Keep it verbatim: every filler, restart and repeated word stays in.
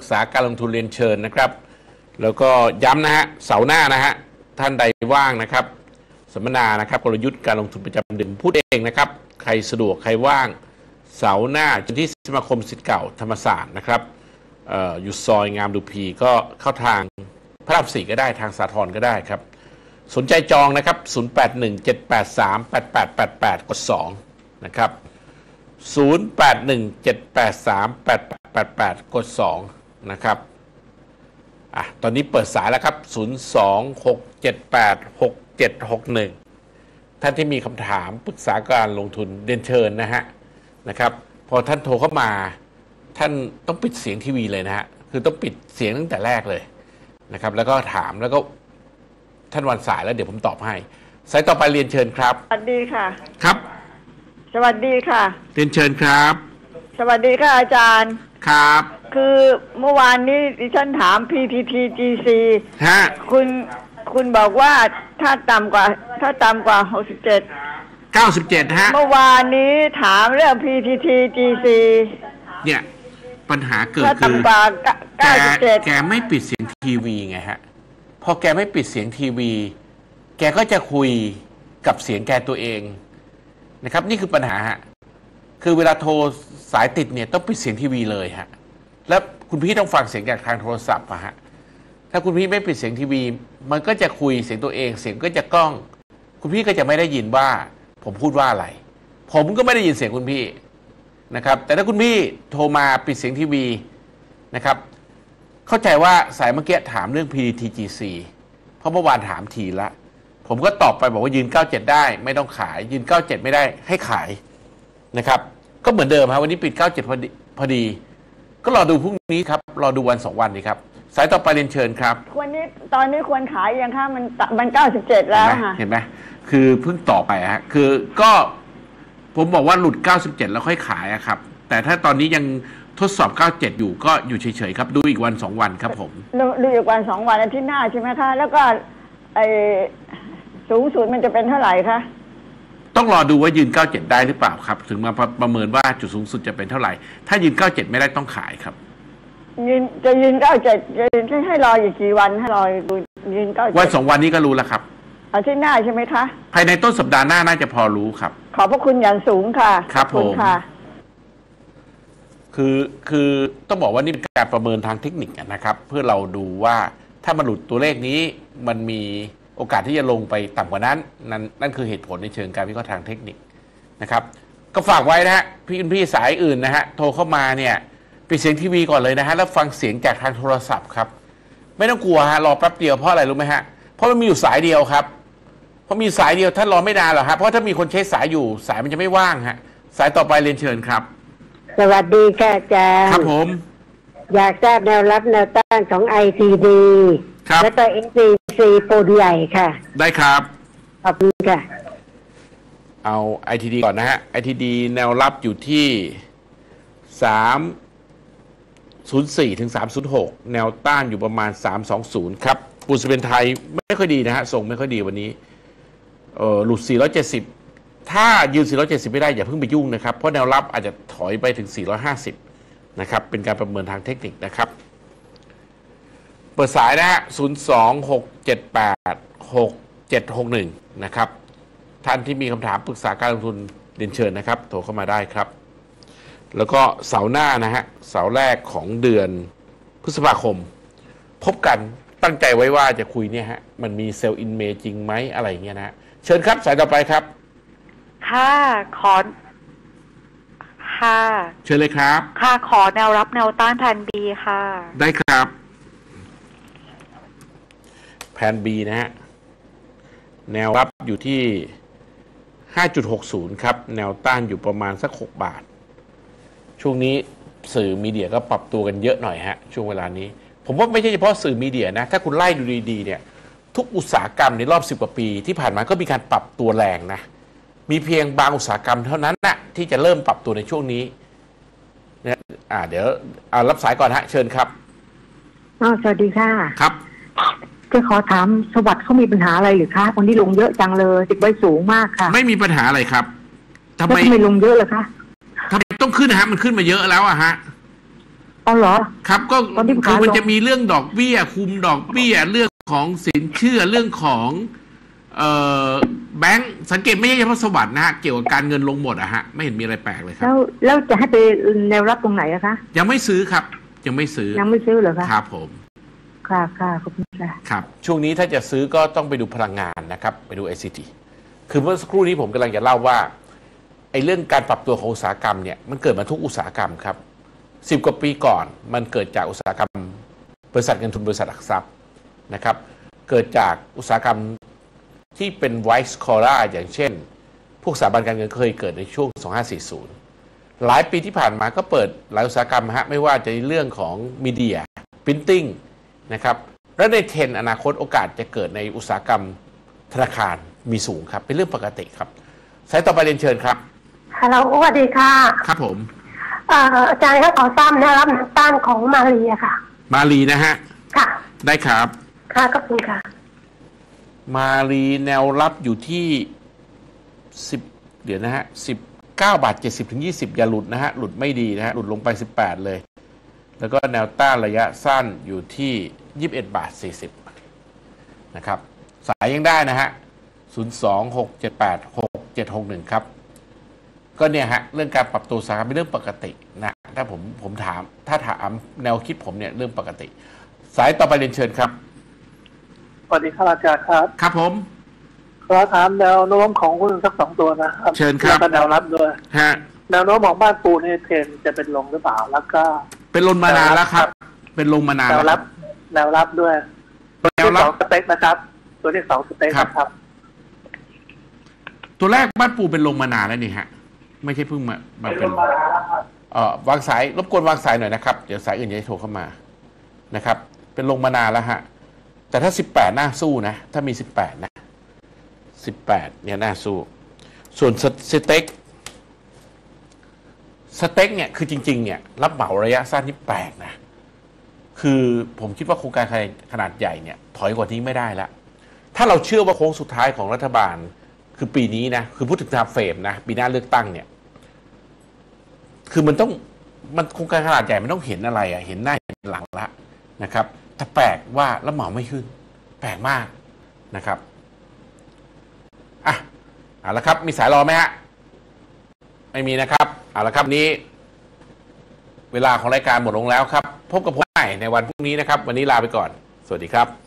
ษาการลงทุนเรียนเชิญนะครับแล้วก็ย้ำนะฮะเสาร์หน้านะฮะท่านใดว่างนะครับสัมมนานะครับกลยุทธ์การลงทุนประจำเดือนพูดเองนะครับใครสะดวกใครว่างเสาร์หน้าจนที่สมาคมศิษย์เก่าธรรมศาสตร์นะครับออยู่ซอยงามดูพีก็เข้าทางพระรามสี่ก็ได้ทางสาทรก็ได้ครับสนใจจองนะครับศูนย์ แปด หนึ่ง เจ็ด แปด สาม แปด แปด แปด แปดกดสองนะครับศูนย์ แปด หนึ่ง เจ็ด แปด สาม แปด แปด แปด แปดกดสองนะครับอ่ะตอนนี้เปิดสายแล้วครับศูนย์ สอง หก เจ็ด แปด หก เจ็ด หก หนึ่งท่านที่มีคำถามปรึกษาการลงทุนเรียนเชิญนะฮะนะครับพอท่านโทรเข้ามาท่านต้องปิดเสียงทีวีเลยนะฮะคือต้องปิดเสียงตั้งแต่แรกเลยนะครับแล้วก็ถามแล้วก็ท่านวันสายแล้วเดี๋ยวผมตอบให้สายต่อไปเรียนเชิญครับสวัสดีค่ะครับสวัสดีค่ะเรียนเชิญครับสวัสดีค่ะอาจารย์ครับคือเมื่อวานนี้ดิฉันถาม พี ที ที จี ซีฮะคุณคุณบอกว่าถ้าต่ำกว่าถ้าต่ำกว่าหกสิบเจ็ดเก้าสิบเจ็ดฮะเมื่อวานนี้ถามเรื่อง พี ที ที จี ซีเนี่ยปัญหาเกิดคือถ้าต่ำกว่าเก้าสิบเจ็ดแกไม่ปิดเสียงทีวีไงฮะพอแกไม่ปิดเสียงทีวีแกก็จะคุยกับเสียงแกตัวเองนะครับนี่คือปัญหาฮะคือเวลาโทรสายติดเนี่ยต้องปิดเสียงทีวีเลยฮะแล้วคุณพี่ต้องฟังเสียงจากทางโทรศัพท์อะฮะถ้าคุณพี่ไม่ปิดเสียงทีวีมันก็จะคุยเสียงตัวเองเสียงก็จะก้องคุณพี่ก็จะไม่ได้ยินว่าผมพูดว่าอะไรผมก็ไม่ได้ยินเสียงคุณพี่นะครับแต่ถ้าคุณพี่โทรมาปิดเสียงทีวีนะครับเข้าใจว่าสายเมื่อกี้ถามเรื่อง พี ที จี ซี เพราะเมื่อวานถามทีละผมก็ตอบไปบอกว่ายืนเก้าสิบเจ็ดได้ไม่ต้องขายยืนเก้าสิบเจ็ดไม่ได้ให้ขายนะครับก็เหมือนเดิมครับวันนี้ปิดเก้าสิบเจ็ดพอดีพอดีก็รอดูพรุ่งนี้ครับรอดูวันสองวันนี้ครับสายต่อไปเรียนเชิญครับวันนี้ตอนนี้ควรขายยังคะมันมันเก้าสิบเจ็ดแล้วค่ะเห็นไหมคือเพิ่งต่อไปฮะคือก็ผมบอกว่าหลุดเก้าสิบเจ็ดแล้วค่อยขายครับแต่ถ้าตอนนี้ยังทดสอบเก้าสิบเจ็ดอยู่ก็อยู่เฉยๆครับดูอีกวันสองวันครับผมดูอีกวันสองวันอาทิตย์หน้าใช่ไหมคะแล้วก็ไอสูงสุดมันจะเป็นเท่าไหร่คะต้องรอดูว่ายืนเก้าสิบเจ็ดได้หรือเปล่าครับถึงมาประเมินว่าจุดสูงสุดจะเป็นเท่าไหร่ถ้ายืนเก้าสิบเจ็ดไม่ได้ต้องขายครับยืนจะยืนเก้าสิบเจ็ดจะให้รออีกกี่วันให้รอดูยืนเก้าสิบเจ็ดวันสองวันนี้ก็รู้แล้วครับอาทิตย์หน้าใช่ไหมคะภายในต้นสัปดาห์หน้าน่าจะพอรู้ครับขอบพระคุณอย่างสูงค่ะครับผมคือคือต้องบอกว่านี่เป็นการประเมินทางเทคนิคนะครับเพื่อเราดูว่าถ้ามันหลุดตัวเลขนี้มันมีโอกาสที่จะลงไปต่ำกว่านั้นนั่นนั่นคือเหตุผลในเชิงการวิเคราะห์ทางเทคนิคนะครับก็ฝากไว้นะฮะพี่พี่สายอื่นนะฮะโทรเข้ามาเนี่ยปิดเสียงทีวีก่อนเลยนะฮะแล้วฟังเสียงจากทางโทรศัพท์ครับไม่ต้องกลัวฮะรอแป๊บเดียวเพราะอะไรรู้ไหมฮะเพราะมันมีอยู่สายเดียวครับเพราะมีสายเดียวท่านรอไม่นานหรอกครับเพราะถ้ามีคนใช้สายอยู่สายมันจะไม่ว่างฮะสายต่อไปเรียนเชิญครับสวัสดีค่ะอาจารย์ครับผมอยากทราบแนวรับแนวต้านของ ไอ ที ดี และก็ เอ็น ซี ซี ปูนใหญ่ค่ะได้ครับขอบคุณค่ะเอา ไอ ที ดี ก่อนนะฮะ ไอ ที ดี แนวรับอยู่ที่สามศูนย์สี่ถึงสามศูนย์หกแนวต้านอยู่ประมาณสามสองศูนย์ครับปูนซีเมนต์ไทยไม่ค่อยดีนะฮะส่งไม่ค่อยดีวันนี้เอ่อหลุดสี่ร้อยเจ็ดสิบถ้ายืนสี่ร้อยเจ็ดสิบไม่ได้อย่าเพิ่งไปยุ่งนะครับเพราะแนวรับอาจจะถอยไปถึงสี่ร้อยห้าสิบนะครับเป็นการประเมินทางเทคนิคนะครับเปิดสายนะฮะศูนย์ สอง หก เจ็ด แปด หก เจ็ด หก หนึ่งนะครับท่านที่มีคำถามปรึกษาการลงทุนเรียนเชิญนะครับโทรเข้ามาได้ครับแล้วก็เสาร์หน้านะฮะเสาร์แรกของเดือนพฤษภาคมพบกันตั้งใจไว้ว่าจะคุยเนี่ยฮะมันมีเซลล์อินเมจริงไหมอะไรเงี้ยนะฮะเชิญครับสายต่อไปครับค่ะขอค่ะเชิญเลยครับค่ะขอแนวรับแนวต้านแผน B ค่ะได้ครับแผน B นะฮะแนวรับอยู่ที่ ห้าจุดหกศูนย์ ครับแนวต้านอยู่ประมาณสักหกบาทช่วงนี้สื่อมีเดียก็ปรับตัวกันเยอะหน่อยฮะช่วงเวลานี้ผมว่าไม่ใช่เฉพาะสื่อมีเดียนะถ้าคุณไล่ดูดีๆเนี่ยทุกอุตสาหกรรมในรอบสิบกว่าปีที่ผ่านมาก็มีการปรับตัวแรงนะมีเพียงบางอุตสาหกรรมเท่านั้นนะที่จะเริ่มปรับตัวในช่วงนี้นะอ่าเดี๋ยวเอารับสายก่อนฮะเชิญครับอ๋อสวัสดีค่ะครับจะขอถามสวัสดิ์เขามีปัญหาอะไรหรือคะวันนี้ลงเยอะจังเลยติดไว้สูงมากค่ะไม่มีปัญหาอะไรครับทำไมไม่ลงเยอะเลยคะทำไมต้องขึ้นนะฮะมันขึ้นมาเยอะแล้วอะฮะเอาเหรอครับก็คือมันจะมีเรื่องดอกเบี้ยคุมดอกเบี้ยเรื่องของสินเชื่อเรื่องของเอ่อแบงก์สังเกตไม่ใช่เฉพาะสวัสด์นะฮะเกี่ยวกับการเงินลงหมดอะฮะไม่เห็นมีอะไรแปลกเลยครับแล้วแล้วจะให้ไปแนวรับตรงไหนอะคะยังไม่ซื้อครับยังไม่ซื้อยังไม่ซื้อเหรอคะครับผมค่ะค่ะขอบคุณค่ะครับช่วงนี้ถ้าจะซื้อก็ต้องไปดูพลังงานนะครับไปดู ไอ ซี ที คือเมื่อสักครู่นี้ผมกำลังจะเล่าว่าไอ้เรื่องการปรับตัวของอุตสาหกรรมเนี่ยมันเกิดมาทุกอุตสาหกรรมครับสิบกว่าปีก่อนมันเกิดจากอุตสาหกรรมบริษัทเงินทุนบริษัทหลักทรัพย์นะครับเกิดจากอุตสาหกรรมที่เป็น white collar อย่างเช่นพวกสถาบันการเงินเคยเกิดในช่วงสองพันห้าร้อยสี่สิบหลายปีที่ผ่านมาก็เปิดหลายอุตสาหกรรมฮะไม่ว่าจะในเรื่องของมีเดียพรินติ้งนะครับและในเทรนด์อนาคตโอกาสจะเกิดในอุตสาหกรรมธนาคารมีสูงครับเป็นเรื่องปกติครับสายต่อไปเรียนเชิญครับฮัลโหลสวัสดีค่ะครับผมอาจารย์ครับขอทราบแนวรับแนวต้านของมาลีอะค่ะมาลีนะฮะค่ะได้ครับค่ะขอบคุณค่ะมาลีแนวรับอยู่ที่สิบเดี๋ยวนะฮะสิบเก้าบาทเจ็ดสิบถึงยี่สิบอย่าหลุดนะฮะหลุดไม่ดีนะฮะหลุดลงไปสิบแปดเลยแล้วก็แนวต้านระยะสั้นอยู่ที่ยี่สิบเอ็ดบาทสี่สิบนะครับสายยังได้นะฮะศูนย์ สอง หก เจ็ด แปด หก เจ็ด หก หนึ่งครับก็เนี่ยฮะเรื่องการปรับตัวอุตสาหกรรมเป็นเรื่องปกตินะถ้าผมผมถามถ้าถามแนวคิดผมเนี่ยเรื่องปกติสายต่อไปเรียนเชิญครับสวัสดีครับอาจารย์ครับครับผมขอถามแนวโน้มของหุ้นสักสองตัวนะครับเชิญครับแล้วก็แนวรับด้วยฮะแนวโน้มของบ้านปูนี่เทรนจะเป็นลงหรือเปล่าแล้วก็เป็นลงมานานแล้วครับเป็นลงมานานแนวรับแนวรับด้วยแนวรับสเต็กนะครับตัวที่สองสเต็กครับตัวแรกบ้านปูเป็นลงมานานแล้วนี่ฮะไม่ใช่เพิ่งมามาเป็นเอ่อวางสายรบกวนวางสายหน่อยนะครับเดี๋ยวสายอื่นจะโทรเข้ามานะครับเป็นลงมานานแล้วฮะแต่ถ้าสิบแปดน่าสู้นะถ้ามีสิบแปดนะสิบแปดเนี่ยน่าสู้ส่วนสเต็กสเต็กเนี่ยคือจริงๆเนี่ยรับเหมาระยะสั้นนี่แปลกนะคือผมคิดว่าโครงการขนาดใหญ่เนี่ยถอยกว่านี้ไม่ได้แล้วถ้าเราเชื่อว่าโค้งสุดท้ายของรัฐบาลคือปีนี้นะคือพูดถึงทางเฟรมนะปีหน้าเลือกตั้งเนี่ยคือมันต้องมันโครงการขนาดใหญ่มันต้องเห็นอะไรอ่ะเห็นหน้าเห็นหลังละนะครับแต่แปลกว่ารับเหมาไม่ขึ้นแปลกมากนะครับอ่ะเอาละครับมีสายรอไหมฮะไม่มีนะครับเอาละครับนี้เวลาของรายการหมดลงแล้วครับพบกับผมใหม่ในวันพรุ่งนี้นะครับวันนี้ลาไปก่อนสวัสดีครับ